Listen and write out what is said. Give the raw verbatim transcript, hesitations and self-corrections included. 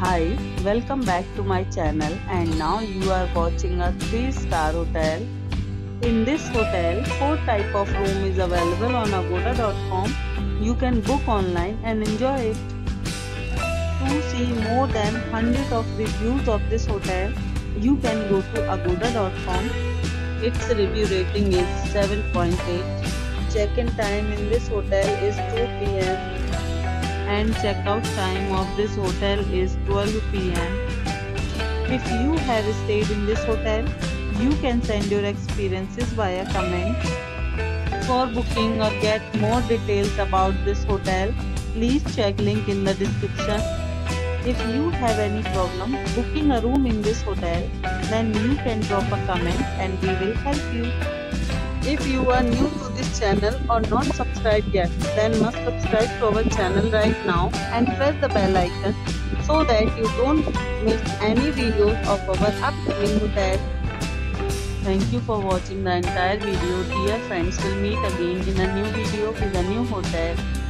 Hi, welcome back to my channel, and now you are watching a three star hotel. In this hotel, four type of room is available on agoda dot com. You can book online and enjoy it. To see more than one hundred of reviews of this hotel, you can go to agoda dot com. Its review rating is seven point eight. Check-in time in this hotel is two p m and checkout time of this hotel is twelve p m If you have stayed in this hotel, you can send your experiences via comments. For booking or get more details about this hotel, please check link in the description. If you have any problem booking a room in this hotel, then you can drop a comment and we will help you. If you are new to this channel or not subscribed yet, then must subscribe to our channel right now and press the bell icon so that you don't miss any videos of our upcoming hotel. Thank you for watching the entire video. Dear friends, will meet again in a new video with a new hotel.